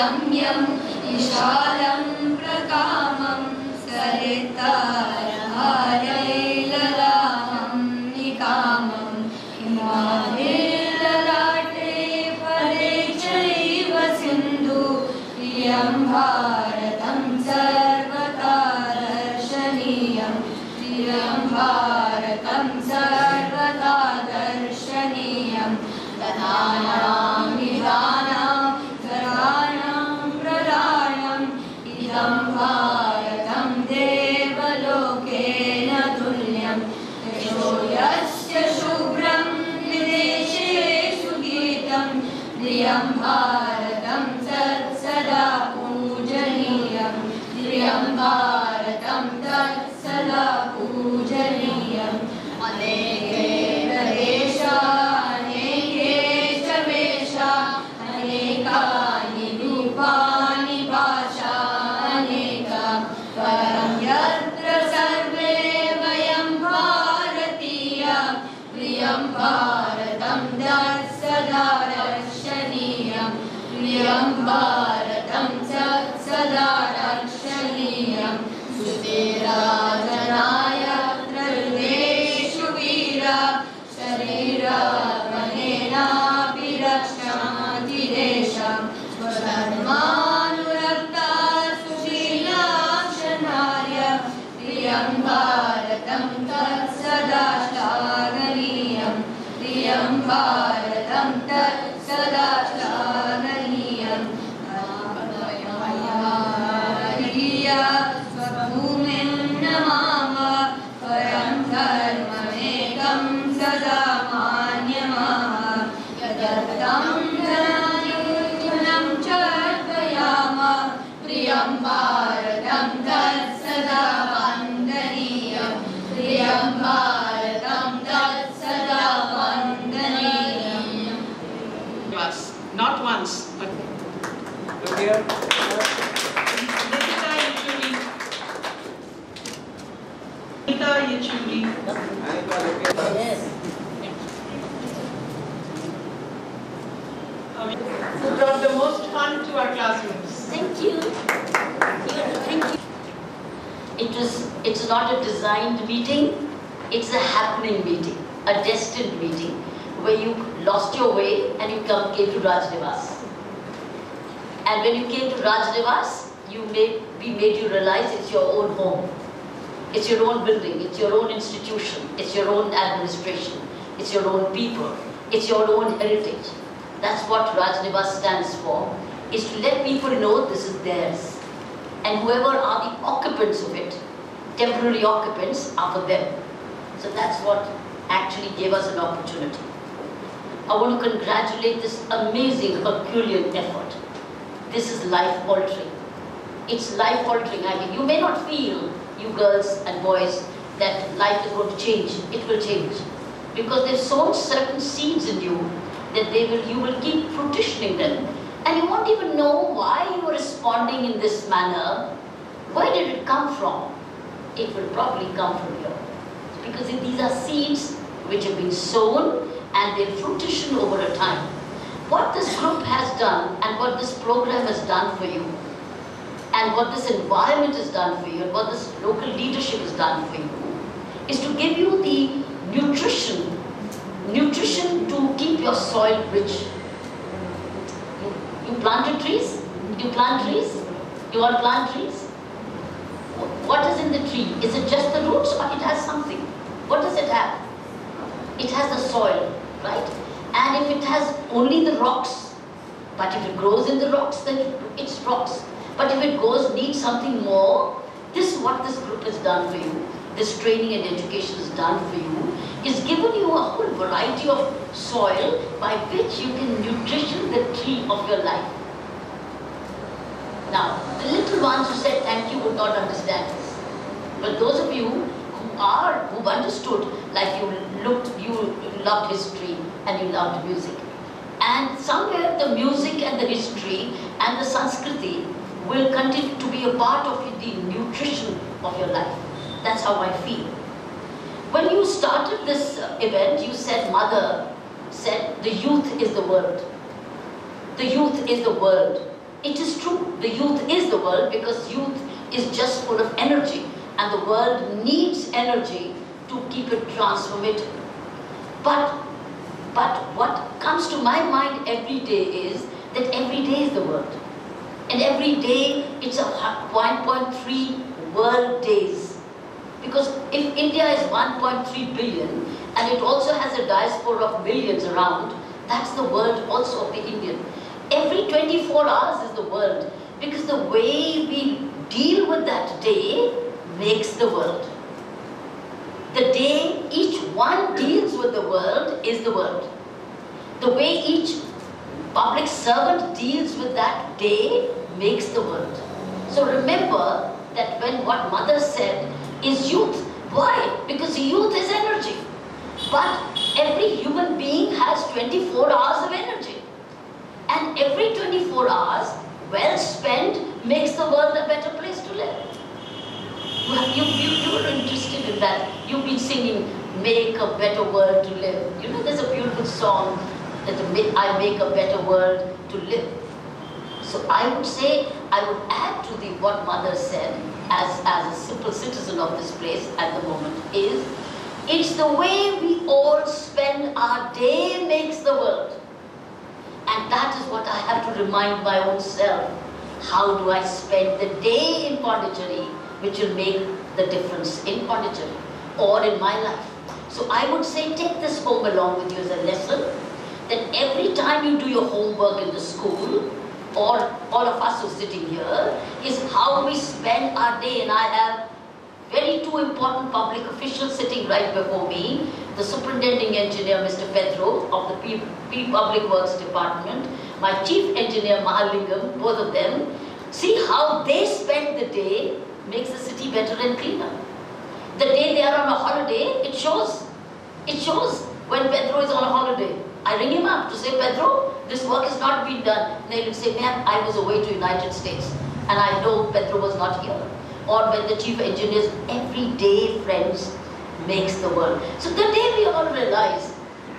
रम्यं विशालं प्रकामं सरितारहारैललामं निकामं हिमालयललाटे परे चैव सिन्धु प्रियं भारतं सर्वथा दर्शनीयं प्रियं भारतं सर्वथा दर्शनीयं तदानां निधानां धराणां प्रदानम् इदं भारतं देवलोकेन तुल्यं यशो यस्य शुभ्रं विदेशेषु गीतं प्रियं भारतं तत्सदा पूजनीयं प्रियं भारतं तत्सदा पूजनीयम् अनेके प्रदेशा अनेके च वेषा अनेकानि रूपाणि भाषा अनेका परं यत्र सर्वे वयं भारतीया प्रियं भारतं तत्सदा रक्षणीयं प्रियं भारतं सदा रक्षणीयं सुतेराजनाय हृदेषु वीरा शरीरात्मनेनापि रक्षाति देशं स्वधर्मानुरक्ता सुशीला शनार्य प्रियं भारतं तत्सदा श्लाघनीयं प्रियं भारतं तत्सदा श्लाघनीयं स्वभूमिं नमामः परं धर्ममेकं सदा मान्यमामः यदर्थं धनानुगुणं च अर्पयामः प्रियं भारतं तत्सदा वन्दनीयं प्रियं भारतं तत्सदा वन्दनीयम्. Not once, but here. Yes. Who brought the most fun to our classrooms. Thank you. Thank you. It's not a designed meeting, it's a happening meeting, a destined meeting, where you lost your way and you came to Raj Nivas. And when you came to Raj Nivas, we made you realize it's your own home. It's your own building, it's your own institution, it's your own administration, it's your own people, it's your own heritage. That's what Raj Nivas stands for, is to let people know this is theirs. And whoever are the occupants of it, temporary occupants, are for them. So that's what actually gave us an opportunity. I want to congratulate this amazing Herculean effort. This is life-altering. It's life-altering. I mean, you may not feel, you girls and boys, that life is going to change. It will change. Because they've sown certain seeds in you that you will keep fruitioning them. And you won't even know why you are responding in this manner. Where did it come from? It will probably come from here. Because these are seeds which have been sown and they'll fruition over a time. What this group has done and what this program has done for you, and what this environment has done for you, and what this local leadership has done for you, is to give you the nutrition to keep your soil rich. You planted trees? You plant trees? You all plant trees? What is in the tree? Is it just the roots or it has something? What does it have? It has the soil, right? And if it has only the rocks, but if it grows in the rocks, then it's rocks. But if it needs something more, this is what this group has done for you. This training and education has done for you, is given you a whole variety of soil by which you can nutrition the tree of your life. Now, the little ones who said thank you would not understand this. But those of you who've understood, like you loved history and you loved music. And somewhere the music and the history and the Sanskriti will continue to be a part of the nutrition of your life. That's how I feel. When you started this event, you said, Mother said, the youth is the world. The youth is the world. It is true, the youth is the world because youth is just full of energy and the world needs energy to keep it transformative. But what comes to my mind every day is that every day is the world. And every day it's a 1.3 world days. Because if India is 1.3 billion and it also has a diaspora of millions around, that's the world also of the Indian. Every 24 hours is the world because the way we deal with that day makes the world. The day each one deals with the world is the world. The way each public servant deals with that day makes the world. So remember that when what mother said is youth. Why? Because youth is energy. But every human being has 24 hours of energy. And every 24 hours, well spent, makes the world a better place to live. You were interested in that. You've been singing, make a better world to live. You know, there's a beautiful song that I make a better world to live. So I would say, I would add to what mother said as a simple citizen of this place at the moment is, it's the way we all spend our day makes the world. And that is what I have to remind my own self. How do I spend the day in Pondicherry, which will make the difference in Pondicherry or in my life. So I would say take this home along with you as a lesson, that every time you do your homework in the school, or all of us who are sitting here, is how we spend our day. And I have two important public officials sitting right before me, the superintending engineer, Mr. Pedro, of the Public Works Department, my chief engineer, Mahalingam, both of them. See how they spend the day makes the city better and cleaner. The day they are on a holiday, it shows. It shows when Pedro is on a holiday. I ring him up to say, Pedro, this work has not been done. And he will say, ma'am, I was away to United States and I know Pedro was not here. Or when the chief engineers, every day, friends, makes the world. So the day we all realize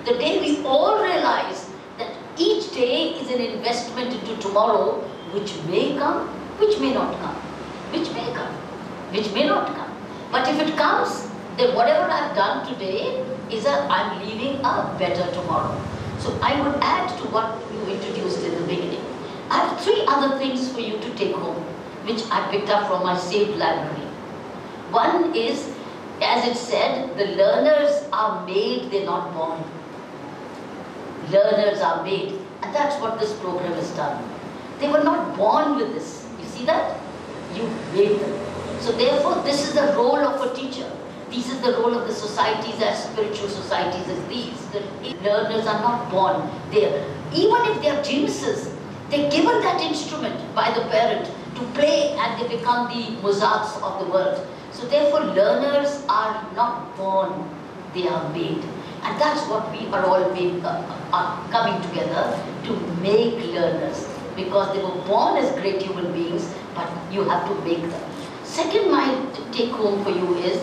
that each day is an investment into tomorrow, which may come, which may not come, which may come, which may not come. But if it comes, then whatever I've done today is I'm leaving a better tomorrow. So I would add to what you introduced in the beginning. I have 3 other things for you to take home, which I picked up from my saved library. One is, as it said, the learners are made, they're not born. Learners are made. And that's what this program has done. They were not born with this. You see that? You made them. So therefore, this is the role of a teacher. This is the role of the societies, as spiritual societies as these. The learners are not born. Even if they are geniuses, they're given that instrument by the parent to play and they become the Mozarts of the world. So therefore, learners are not born, they are made. And that's what we are all are coming together to make learners. Because they were born as great human beings, but you have to make them. Second, my take home for you is,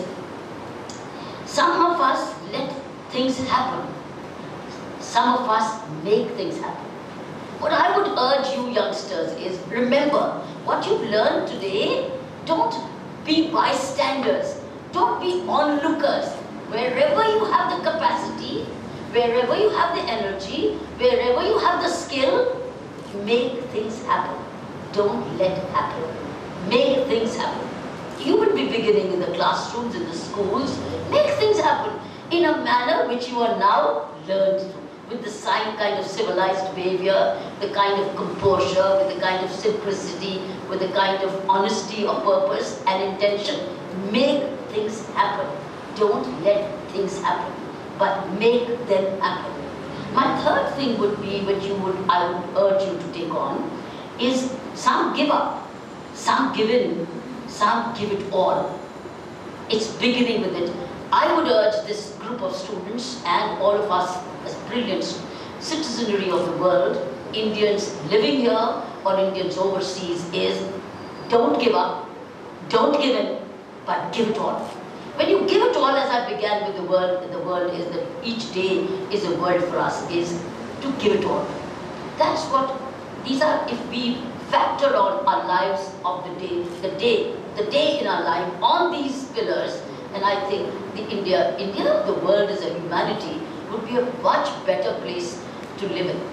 some of us let things happen. Some of us make things happen. What I would urge you youngsters is, remember, what you've learned today, don't be bystanders. Don't be onlookers. Wherever you have the capacity, wherever you have the energy, wherever you have the skill, make things happen. Don't let happen. Make things happen. You will be beginning in the classrooms, in the schools. Make things happen in a manner which you are now learned to. With the same kind of civilized behavior, the kind of composure, with the kind of simplicity, with the kind of honesty of purpose and intention. Make things happen. Don't let things happen, but make them happen. My third thing would be, which I would urge you to take on, is some give up, some give in, some give it all. It's beginning with it. I would urge this group of students and all of us as brilliant citizenry of the world, Indians living here or Indians overseas, is don't give up, don't give in, but give it all. When you give it all, as I began with the world is that each day is a world for us, is to give it all. That's what these are. If we factor on our lives of the day in our life on these pillars. And I think India of the world as a humanity would be a much better place to live in.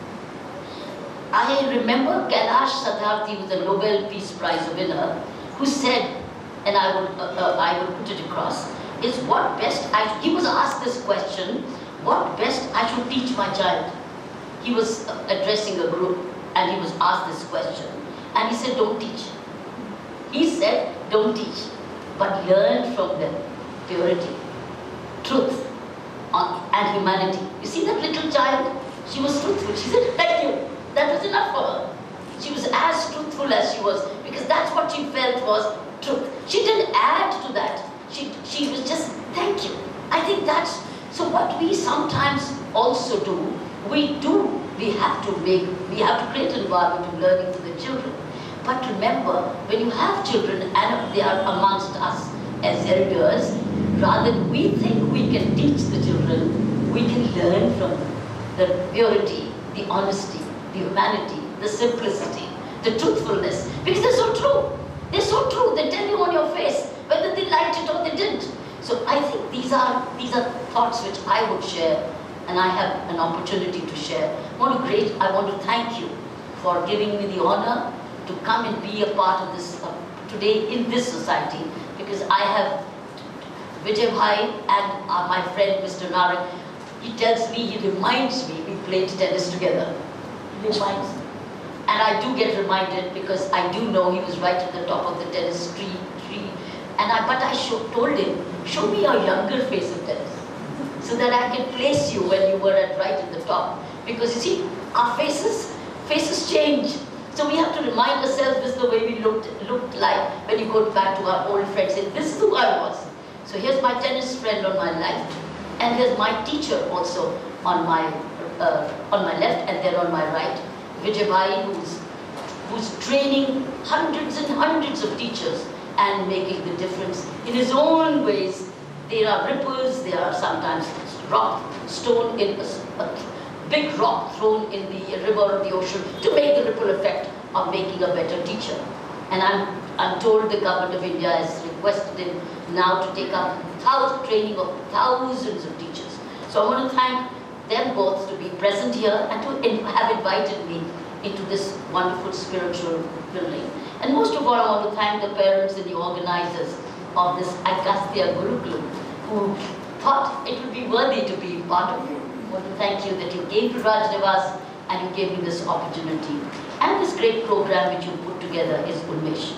I remember Kailash Satyarthi, was a Nobel Peace Prize winner, who said, and I would put it across, is what best he was asked this question, what best I should teach my child. He was addressing a group and he was asked this question. And he said, don't teach. He said, don't teach, but learn from them purity, truth, and humanity. You see that little child? She was truthful. She said, thank you. That was enough for her. She was as truthful as she was, because that's what she felt was truth. She didn't add to that. She was just, thank you. I think that's, so what we sometimes also do, we have to create an environment of learning for the children. But remember, when you have children and they are amongst us as elders, rather than we think we can teach the children, we can learn from them. The purity, the honesty, the humanity, the simplicity, the truthfulness, because they're so true. They're so true. They tell you on your face whether they liked it or they didn't. So I think these are thoughts which I would share, and I have an opportunity to share. I want to thank you for giving me the honor to come and be a part of this today in this society, because I have Vijay Bhai and my friend Mr. Narak. He reminds me we played tennis together. He reminds me. And I do get reminded, because I do know he was right at the top of the tennis tree. But I told him, show me your younger face of tennis, so that I can place you when you were right at the top. Because you see, our faces change. So we have to remind ourselves this is the way we looked like when you go back to our old friends and say, this is who I was. So here's my tennis friend on my left, and here's my teacher also on my left, and then on my right, Vijay Bhai, who's training hundreds and hundreds of teachers and making the difference in his own ways. There are ripples, there are sometimes big rock thrown in the river or the ocean to make the ripple effect of making a better teacher. And I'm told the government of India has requested him now to take up training of thousands of teachers. So I want to thank them both to be present here and to have invited me into this wonderful spiritual building. And most of all, I want to thank the parents and the organizers of this Agastya Gurukulam, who thought it would be worthy to be part of it. I want to thank you that you came to Nivas and you gave me this opportunity. And this great program which you put together is Unmesh.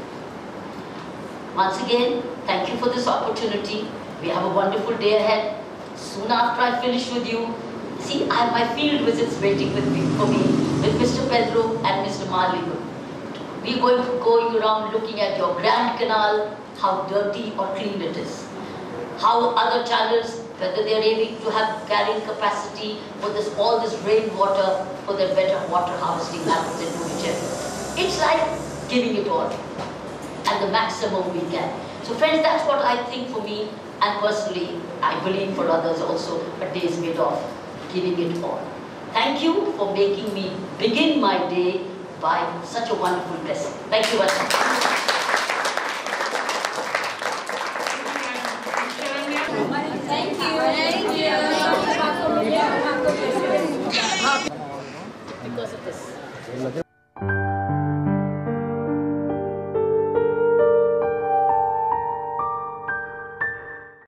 Once again, thank you for this opportunity. We have a wonderful day ahead. Soon after I finish with you, see, I have my field visits waiting for me with Mr. Pedro and Mr. Marlingo. We are going around looking at your Grand Canal, how dirty or clean it is. How other channels, whether they are able to have carrying capacity for all this rainwater for their better water harvesting methods and whichever. It's like giving it all and the maximum we can. So friends, that's what I think for me, and personally, I believe for others also, a day is made of giving it all. Thank you for making me begin my day by such a wonderful blessing. Thank you very much. Thank you. Because of this.